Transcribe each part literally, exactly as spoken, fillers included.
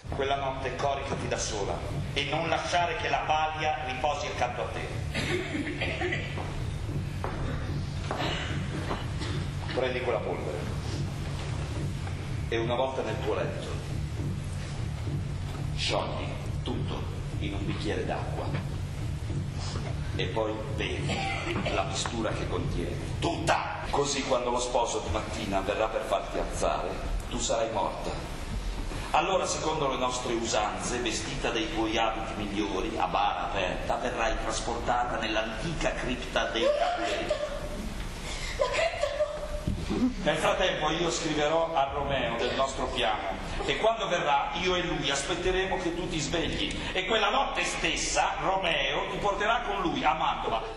Quella notte coricati da sola e non lasciare che la balia riposi accanto a te. Prendi quella polvere e una volta nel tuo letto sciogli tutto in un bicchiere d'acqua e poi bevi la mistura che contiene, tutta! Così quando lo sposo di mattina verrà per farti alzare, tu sarai morta. Allora, secondo le nostre usanze, vestita dei tuoi abiti migliori, a bara aperta, verrai trasportata nell'antica cripta dei Capuleti. La cripta no! Nel frattempo io scriverò a Romeo del nostro piano e quando verrà io e lui aspetteremo che tu ti svegli e quella notte stessa Romeo ti porterà con lui a Mantova.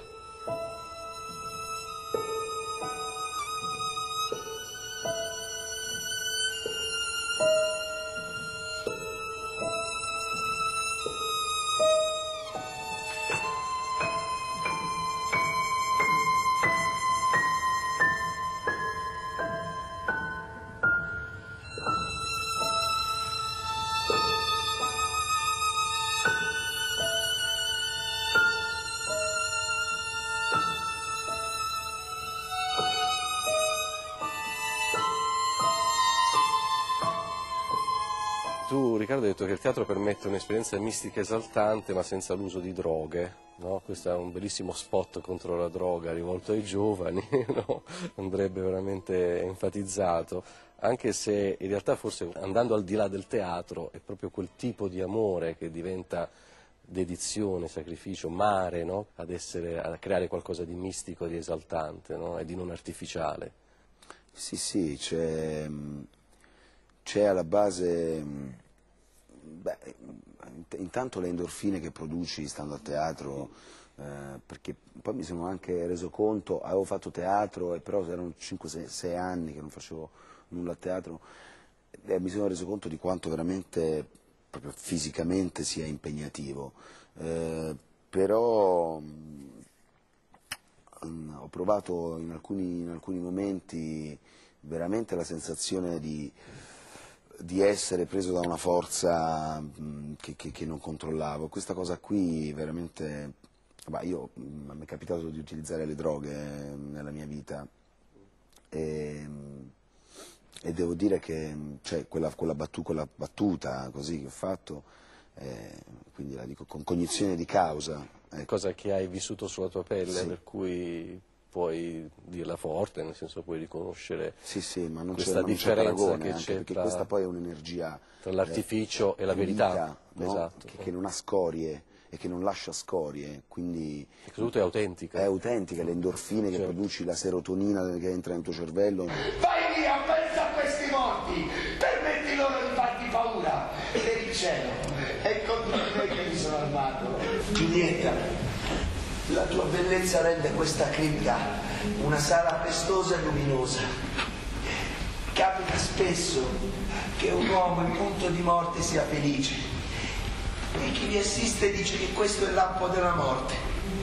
Tu, Riccardo, hai detto che il teatro permette un'esperienza mistica esaltante ma senza l'uso di droghe, no? Questo è un bellissimo spot contro la droga rivolto ai giovani, no? Andrebbe veramente enfatizzato, anche se in realtà forse andando al di là del teatro è proprio quel tipo di amore che diventa dedizione, sacrificio, mare, no? Ad essere, a creare qualcosa di mistico, di esaltante, no? E di non artificiale. Sì, sì, c'è... C'è alla base, beh, intanto le endorfine che produci stando a teatro, eh, perché poi mi sono anche reso conto, avevo fatto teatro, e però erano cinque sei anni che non facevo nulla a teatro, e mi sono reso conto di quanto veramente, proprio fisicamente, sia impegnativo. Eh, però mh, ho provato in alcuni, in alcuni momenti veramente la sensazione di... di essere preso da una forza mh, che, che, che non controllavo. Questa cosa qui veramente, bah, io mh, mi è capitato di utilizzare le droghe eh, nella mia vita e, mh, e devo dire che cioè, quella, quella, battu, quella battuta così che ho fatto, eh, quindi la dico con cognizione di causa. Ecco. Cosa che hai vissuto sulla tua pelle, Sì. Per cui puoi dirla forte, nel senso puoi riconoscere sì, sì, ma non questa c'è, differenza non c'è paragone, che anche c'è perché tra, questa poi è un'energia tra l'artificio eh, e la verità, pulita, no? esatto, che, che non ha scorie e che non lascia scorie, quindi e tutto è autentica. È autentica, le endorfine che certo. produci, la serotonina che entra nel tuo cervello. Vai via, pensa a questi morti, permetti loro di farti paura, per il cielo, è contro me che mi sono armato. Giulietta, la tua bellezza rende questa cripta una sala festosa e luminosa. Capita spesso che un uomo in punto di morte sia felice e chi vi assiste dice che questo è l'appo della morte.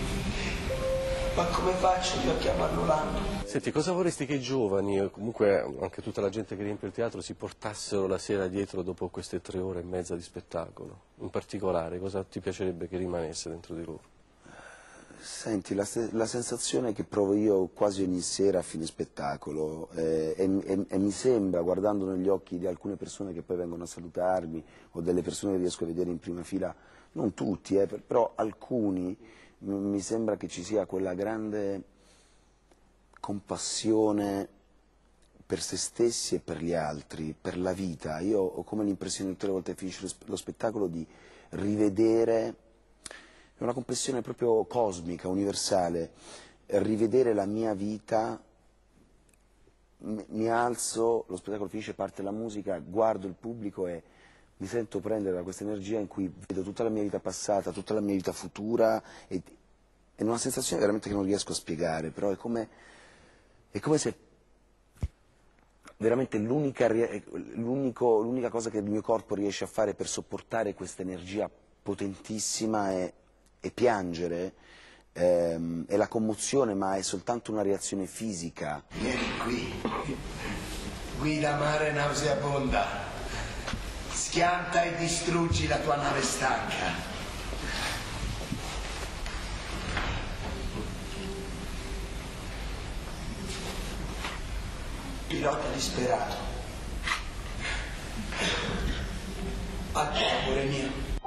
Ma come faccio io a chiamarlo l'anno? Senti, cosa vorresti che i giovani, o comunque anche tutta la gente che riempie il teatro, si portassero la sera dietro dopo queste tre ore e mezza di spettacolo? In particolare, cosa ti piacerebbe che rimanesse dentro di loro? Senti, la, la sensazione che provo io quasi ogni sera a fine spettacolo eh, e, e, e mi sembra, guardando negli occhi di alcune persone che poi vengono a salutarmi o delle persone che riesco a vedere in prima fila, non tutti, eh, però alcuni, mi sembra che ci sia quella grande compassione per se stessi e per gli altri, per la vita. Io ho come l'impressione tutte le volte che finisce lo spettacolo di rivedere, è una compassione proprio cosmica, universale, rivedere la mia vita, mi alzo, lo spettacolo finisce, parte la musica, guardo il pubblico e mi sento prendere da questa energia in cui vedo tutta la mia vita passata, tutta la mia vita futura, e è una sensazione veramente che non riesco a spiegare, però è come, è come se veramente l'unica l'unica cosa che il mio corpo riesce a fare per sopportare questa energia potentissima è, è piangere, ehm, è la commozione, ma è soltanto una reazione fisica. Vieni qui, guida mare nauseabonda. Schianta e distruggi la tua nave stanca. Pilota disperato. A te, amore mio.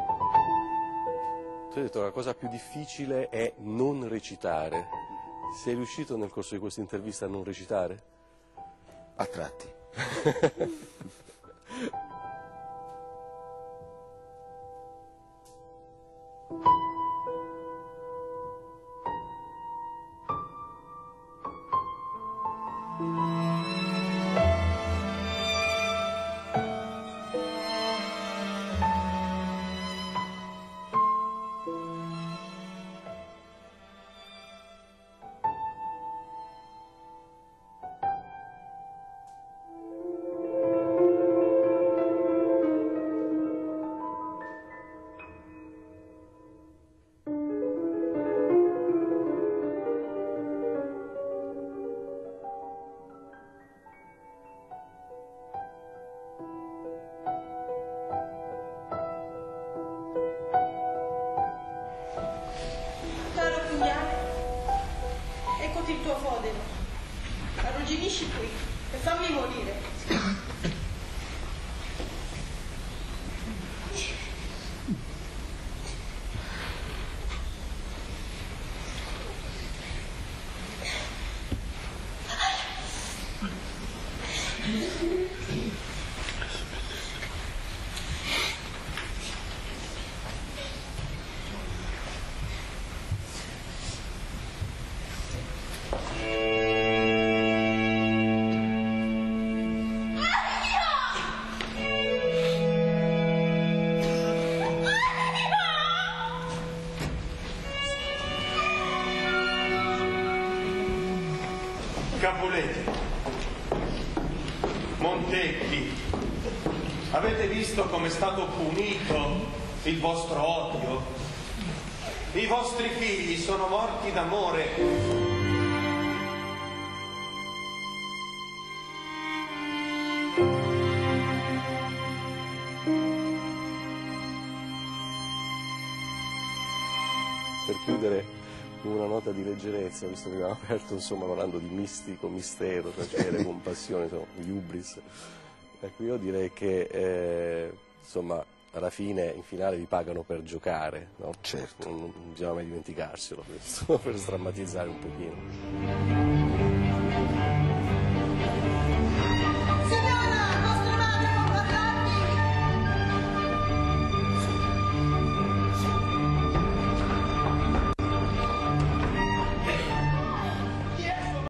Tu hai detto che la cosa più difficile è non recitare. Sei riuscito nel corso di questa intervista a non recitare? A tratti. Eccoti il tuo fodero. Arrugginisci qui e fammi morire. Capuletti, Montecchi, avete visto come è stato punito il vostro odio? I vostri figli sono morti d'amore. Per chiudere una nota di leggerezza, visto che abbiamo aperto insomma parlando di mistico, mistero, piacere, compassione, insomma, hubris. Ecco, io direi che eh, insomma alla fine, in finale vi pagano per giocare, no? Certo. Non, non bisogna mai dimenticarselo questo, per sdrammatizzare un pochino.